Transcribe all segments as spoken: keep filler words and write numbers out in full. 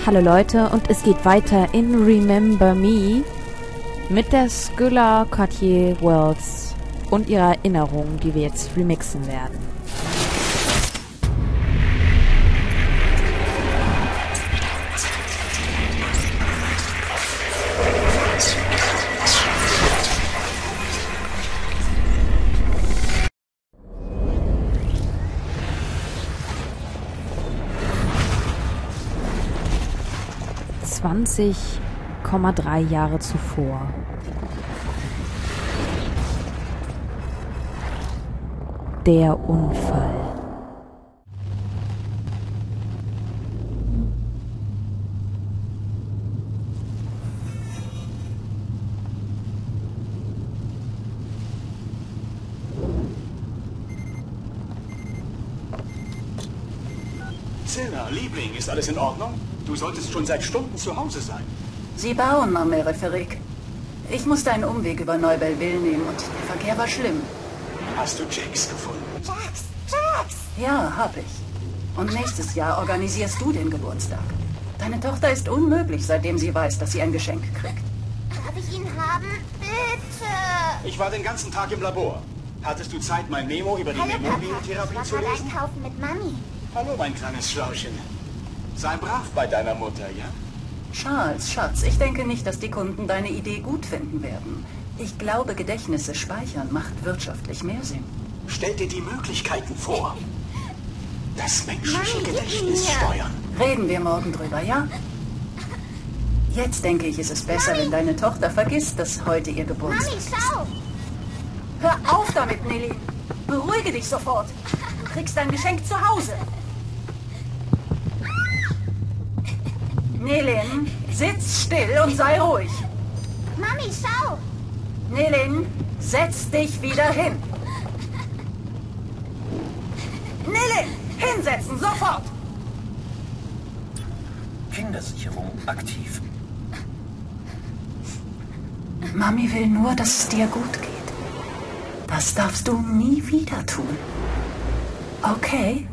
Hallo Leute, und es geht weiter in Remember Me mit der Skylla Cartier Worlds und ihrer Erinnerung, die wir jetzt remixen werden. zwanzig Komma drei Jahre zuvor. Der Unfall. Zilla, Liebling, ist alles in Ordnung? Du solltest schon seit Stunden zu Hause sein. Sie bauen, Mamere Ferik. Ich musste einen Umweg über Neubellville nehmen und der Verkehr war schlimm. Hast du Jax gefunden? Jax! Jax! Ja, hab ich. Und nächstes Jahr organisierst du den Geburtstag. Deine Tochter ist unmöglich, seitdem sie weiß, dass sie ein Geschenk kriegt. Darf ich ihn haben? Bitte! Ich war den ganzen Tag im Labor. Hattest du Zeit, mein Memo über die Hallo, Papa. Memobiotherapie Ich zu war gerade lesen? einkaufen mit Mami. Hallo, mein kleines Schlauchen. Sei brav bei deiner Mutter, ja? Charles, Schatz, ich denke nicht, dass die Kunden deine Idee gut finden werden. Ich glaube, Gedächtnisse speichern macht wirtschaftlich mehr Sinn. Stell dir die Möglichkeiten vor. Das menschliche Mami, gib Gedächtnis mir. steuern. Reden wir morgen drüber, ja? Jetzt denke ich, ist es besser, Mami. wenn deine Tochter vergisst, dass heute ihr Geburtstag Mami, ist. schau! Hör auf damit, Nelly! Beruhige dich sofort! Du kriegst dein Geschenk zu Hause! Nelin, sitz still und sei ruhig! Mami, schau! Nelin, setz dich wieder hin! Nelin, hinsetzen, sofort! Kindersicherung aktiv. Mami will nur, dass es dir gut geht. Das darfst du nie wieder tun. Okay?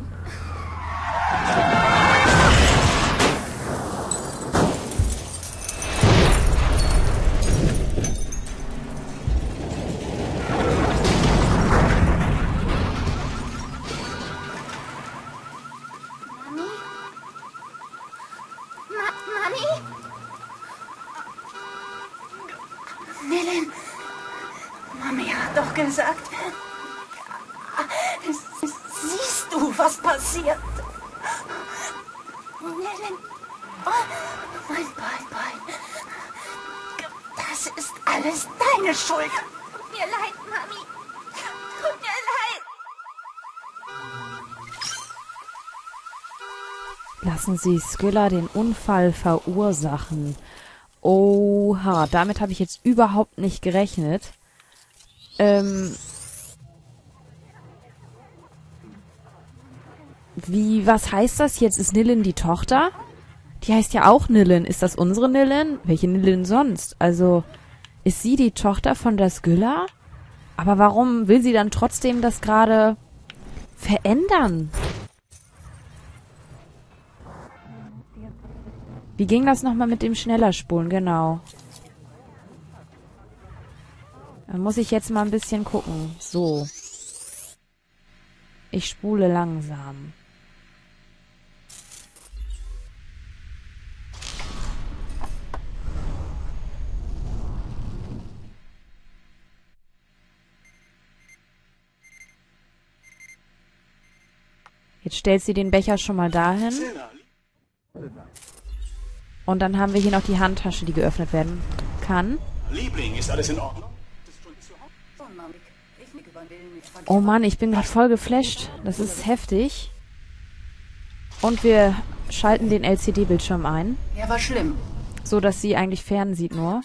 Mami? Ma Mami? Nelin, Mami hat doch gesagt. Siehst du, was passiert? Nelin, oh, mein Bein, Bein. Das ist alles deine Schuld. Tut mir leid, Mami. Tut mir leid. Lassen Sie Skylla den Unfall verursachen. Oha, damit habe ich jetzt überhaupt nicht gerechnet. Ähm... Wie, was heißt das jetzt? Ist Nilin die Tochter? Die heißt ja auch Nilin. Ist das unsere Nilin? Welche Nilin sonst? Also, ist sie die Tochter von der Skylla? Aber warum will sie dann trotzdem das gerade verändern? Wie ging das nochmal mit dem Schnellerspulen? Genau. Da muss ich jetzt mal ein bisschen gucken. So. Ich spule langsam. Jetzt stellt sie den Becher schon mal dahin. Zilla, Und dann haben wir hier noch die Handtasche, die geöffnet werden kann. Liebling, ist alles in Ordnung? Oh Mann, ich bin gerade voll geflasht. Das ist heftig. Und wir schalten den L C D-Bildschirm ein, Er war schlimm. so dass sie eigentlich fern sieht nur.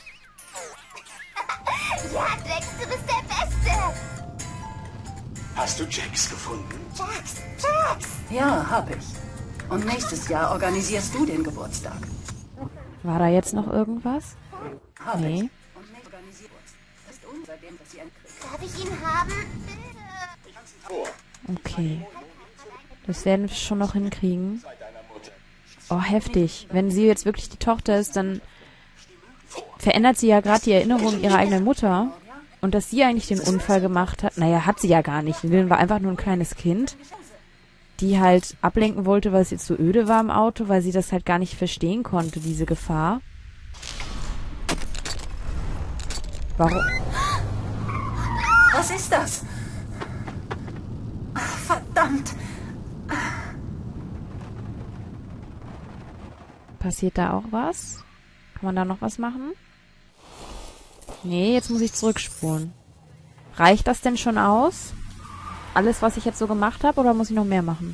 Ja, Jax, du bist der Beste. Hast du Jax gefunden? Jax! Jax! Ja, hab ich. Und nächstes Jahr organisierst du den Geburtstag. War da jetzt noch irgendwas? Hab Nee. ich. Und nächstes organisiert uns. Ist unseitdem, dass sie ein Krieg. Darf ich ihn haben? Bitte. Vor. Okay. Das werden wir schon noch hinkriegen. Bei deiner Mutter. Oh, heftig. Wenn sie jetzt wirklich die Tochter ist, dann verändert sie ja gerade die Erinnerung ihrer eigenen Mutter. Und dass sie eigentlich den Unfall gemacht hat, naja, hat sie ja gar nicht. Nilin war einfach nur ein kleines Kind, die halt ablenken wollte, weil es jetzt so öde war im Auto, weil sie das halt gar nicht verstehen konnte, diese Gefahr. Warum? Was ist das? Ach, verdammt. Passiert da auch was? Kann man da noch was machen? Nee, jetzt muss ich zurückspulen. Reicht das denn schon aus? Alles, was ich jetzt so gemacht habe, oder muss ich noch mehr machen?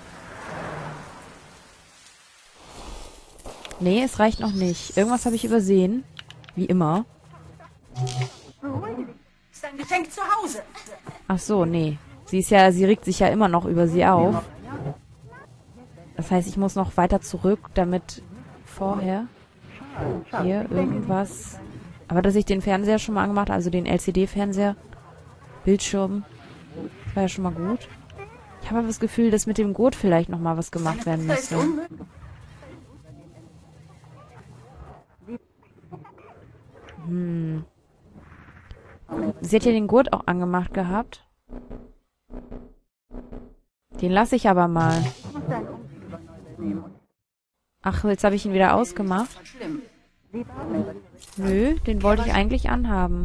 Nee, es reicht noch nicht. Irgendwas habe ich übersehen. Wie immer. Ist ein Geschenk zu Hause. Ach so, nee. Sie ist ja, sie regt sich ja immer noch über sie auf. Das heißt, ich muss noch weiter zurück, damit vorher hier irgendwas... Aber dass ich den Fernseher schon mal angemacht habe, also den L C D-Fernseher, Bildschirm, das war ja schon mal gut. Ich habe aber das Gefühl, dass mit dem Gurt vielleicht noch mal was gemacht werden müsste. Hm. Sie hat ja den Gurt auch angemacht gehabt. Den lasse ich aber mal. Ach, jetzt habe ich ihn wieder ausgemacht. Nö, den wollte ich eigentlich anhaben.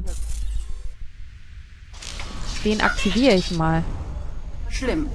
Den aktiviere ich mal. Schlimm.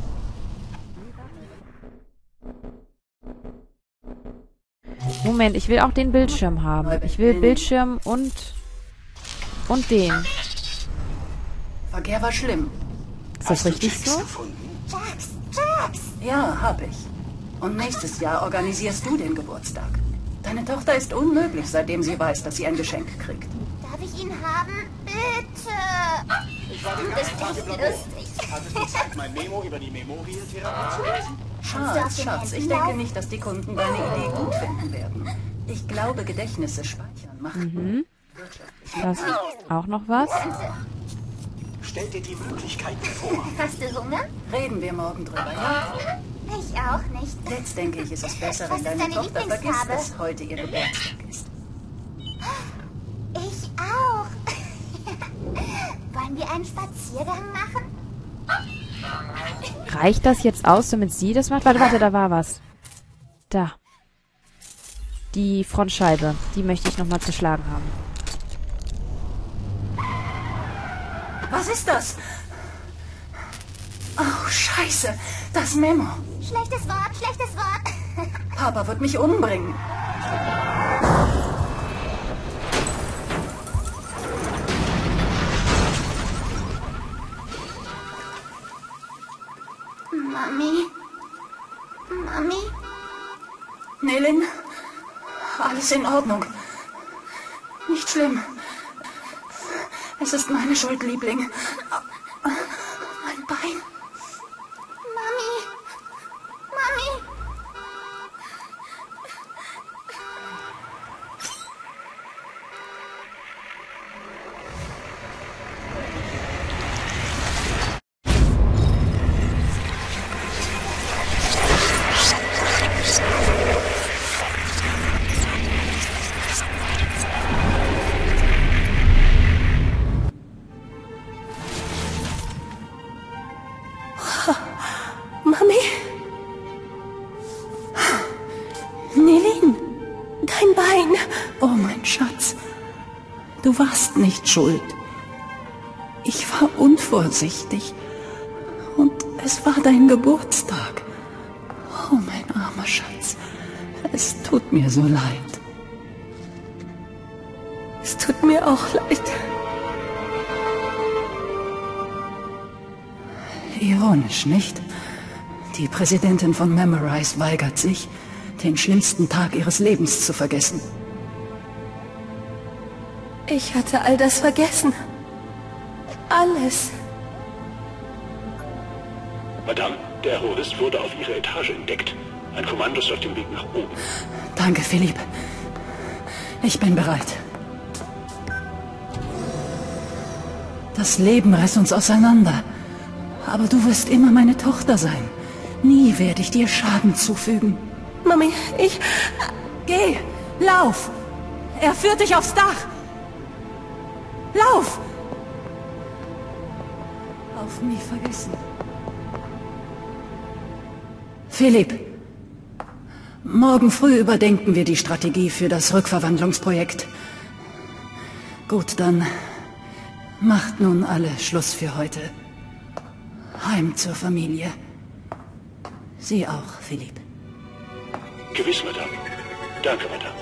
Moment, ich will auch den Bildschirm haben. Ich will Bildschirm und... und den. Verkehr war schlimm. Ist das richtig so? Jax, Jax! Ja, hab ich. Und nächstes Jahr organisierst du den Geburtstag. Deine Tochter ist unmöglich, seitdem sie weiß, dass sie ein Geschenk kriegt. Darf ich ihn haben? Bitte! Du bist echt lustig. Hattest du Zeit, mein Memo über die Memorial-Therapie zu lesen? Schatz, Schatz, ich denke nicht, dass die Kunden deine Idee gut finden werden. Ich glaube, Gedächtnisse speichern macht. Mhm. Das ist auch noch was. Stell dir die Möglichkeiten vor. Hast du Hunger? Reden wir morgen drüber, ja? Ich auch nicht. Jetzt denke ich, ist es besser, Was wenn ist deine deine Tochter vergisst, Lieblingsfarbe? dass heute ihr Geburtstag ist. Ich auch. Wollen wir einen Spaziergang machen? Reicht das jetzt aus, damit sie das macht? Warte, warte, da war was. Da. Die Frontscheibe. Die möchte ich nochmal zerschlagen haben. Was ist das? Oh, Scheiße. Das Memo. Schlechtes Wort, schlechtes Wort. Papa wird mich umbringen. Mami? Mami? Nilin, alles in Ordnung. Nicht schlimm. Es ist meine Schuld, Liebling. Mein Bein. Mami? Mami? Mami? Nilin, dein Bein. Oh, mein Schatz. Du warst nicht schuld. Ich war unvorsichtig. Und es war dein Geburtstag. Oh, mein armer Schatz. Es tut mir so leid. Es tut mir auch leid. Ironisch, nicht? Die Präsidentin von Memorize weigert sich, den schlimmsten Tag ihres Lebens zu vergessen. Ich hatte all das vergessen. Alles. Madame, der Terrorist wurde auf Ihrer Etage entdeckt. Ein Kommando ist auf dem Weg nach oben. Danke, Philipp. Ich bin bereit. Das Leben reißt uns auseinander. Aber du wirst immer meine Tochter sein. Nie werde ich dir Schaden zufügen. Mami, ich... Geh, lauf. Er führt dich aufs Dach. Lauf. Auf nie vergessen. Philipp, morgen früh überdenken wir die Strategie für das Rückverwandlungsprojekt. Gut, dann macht nun alle Schluss für heute. Heim zur Familie. Sie auch, Philipp. Gewiss, Madame. Danke, Madame.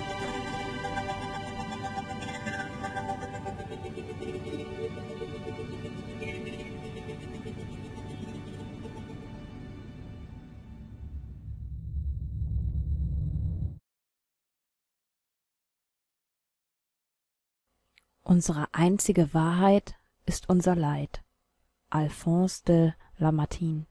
Unsere einzige Wahrheit ist unser Leid. Alphonse de Lamartine.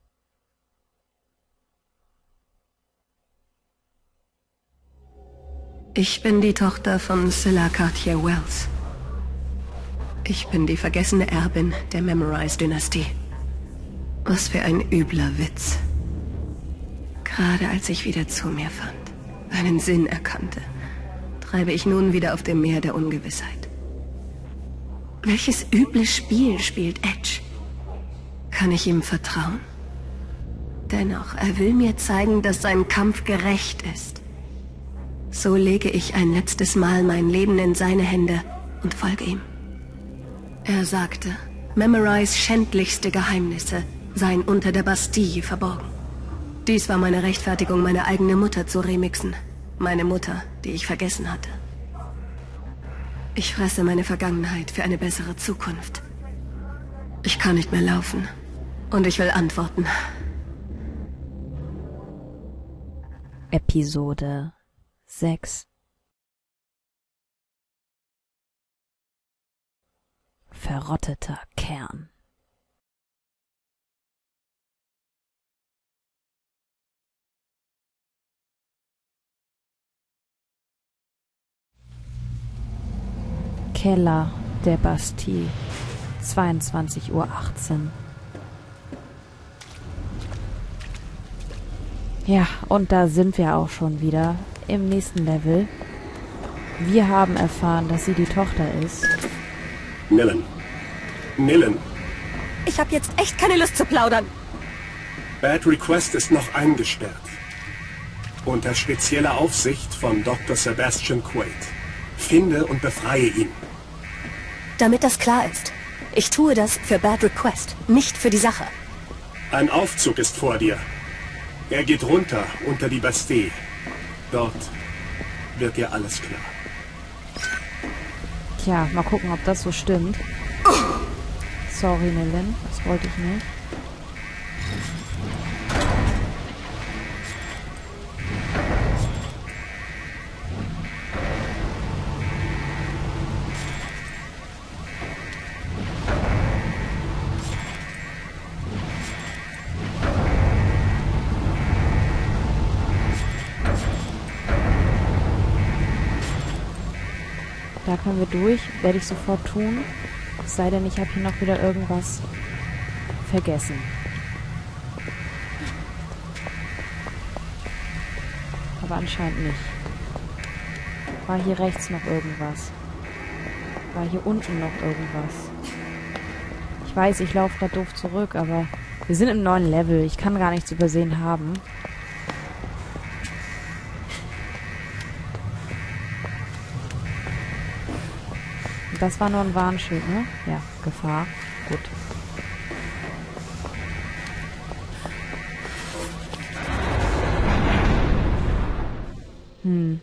Ich bin die Tochter von Scylla Cartier-Wells. Ich bin die vergessene Erbin der Memorize-Dynastie. Was für ein übler Witz. Gerade als ich wieder zu mir fand, einen Sinn erkannte, treibe ich nun wieder auf dem Meer der Ungewissheit. Welches üble Spiel spielt Edge? Kann ich ihm vertrauen? Dennoch, er will mir zeigen, dass sein Kampf gerecht ist. So lege ich ein letztes Mal mein Leben in seine Hände und folge ihm. Er sagte, Memorize schändlichste Geheimnisse seien unter der Bastille verborgen. Dies war meine Rechtfertigung, meine eigene Mutter zu remixen. Meine Mutter, die ich vergessen hatte. Ich fresse meine Vergangenheit für eine bessere Zukunft. Ich kann nicht mehr laufen. Und ich will antworten. Episode sechs. Verrotteter Kern. Keller der Bastille, zweiundzwanzig Uhr achtzehn. Ja, und da sind wir auch schon wieder im nächsten Level. Wir haben erfahren, dass sie die Tochter ist. Nillen. Nillen. Ich habe jetzt echt keine Lust zu plaudern. Bad Request ist noch eingesperrt. Unter spezieller Aufsicht von Doktor Sebastian Quaid. Finde und befreie ihn. Damit das klar ist. Ich tue das für Bad Request, nicht für die Sache. Ein Aufzug ist vor dir. Er geht runter unter die Bastille. Dort wird dir alles klar. Tja, mal gucken, ob das so stimmt. Sorry, Nillen, das wollte ich nicht. Da können wir durch, werde ich sofort tun. Es sei denn, ich habe hier noch wieder irgendwas vergessen. Aber anscheinend nicht. War hier rechts noch irgendwas? War hier unten noch irgendwas? Ich weiß, ich laufe gerade doof zurück, aber wir sind im neuen Level. Ich kann gar nichts übersehen haben. Das war nur ein Warnschild, ne? Ja, Gefahr. Gut. Hm.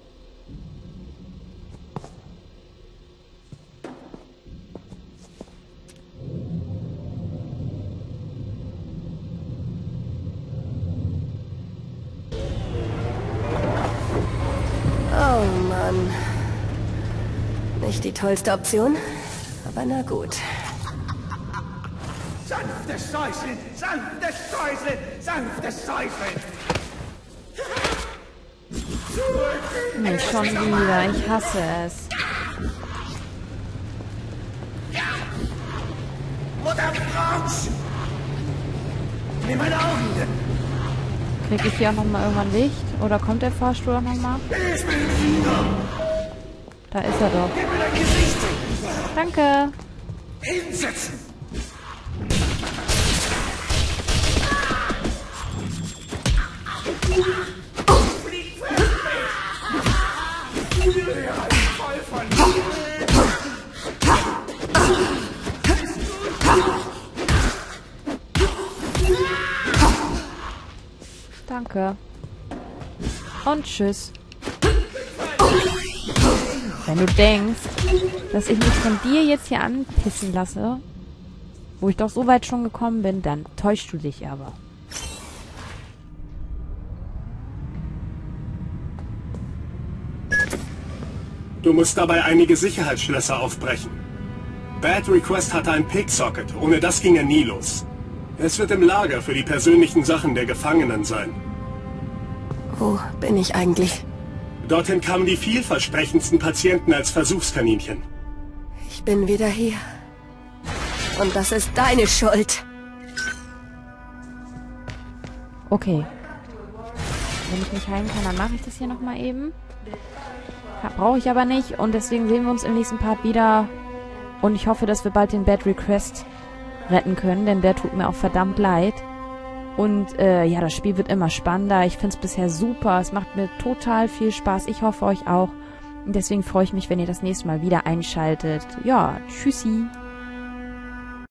Oh Mann. Nicht die tollste Option, aber na gut. Sanftes Säuseln, sanftes Säuseln, sanftes Säuseln. Nicht schon wieder, ich hasse es. Mutter Franz! Nimm meine Augen! Krieg ich hier auch nochmal irgendwann Licht? Oder kommt der Fahrstuhl auch nochmal? Da ist er doch. Danke. Hinsetzen! Danke. Und tschüss. Wenn du denkst, dass ich mich von dir jetzt hier anpissen lasse, wo ich doch so weit schon gekommen bin, dann täuschst du dich aber. Du musst dabei einige Sicherheitsschlösser aufbrechen. Bad Request hatte ein Picksocket, ohne das ging er nie los. Es wird im Lager für die persönlichen Sachen der Gefangenen sein. Wo bin ich eigentlich? Dorthin kamen die vielversprechendsten Patienten als Versuchskaninchen. Ich bin wieder hier. Und das ist deine Schuld. Okay. Wenn ich nicht heilen kann, dann mache ich das hier nochmal eben. Brauche ich aber nicht. Und deswegen sehen wir uns im nächsten Part wieder. Und ich hoffe, dass wir bald den Bad Request retten können, denn der tut mir auch verdammt leid. Und äh, ja, das Spiel wird immer spannender. Ich finde es bisher super. Es macht mir total viel Spaß. Ich hoffe euch auch. Und deswegen freue ich mich, wenn ihr das nächste Mal wieder einschaltet. Ja, tschüssi.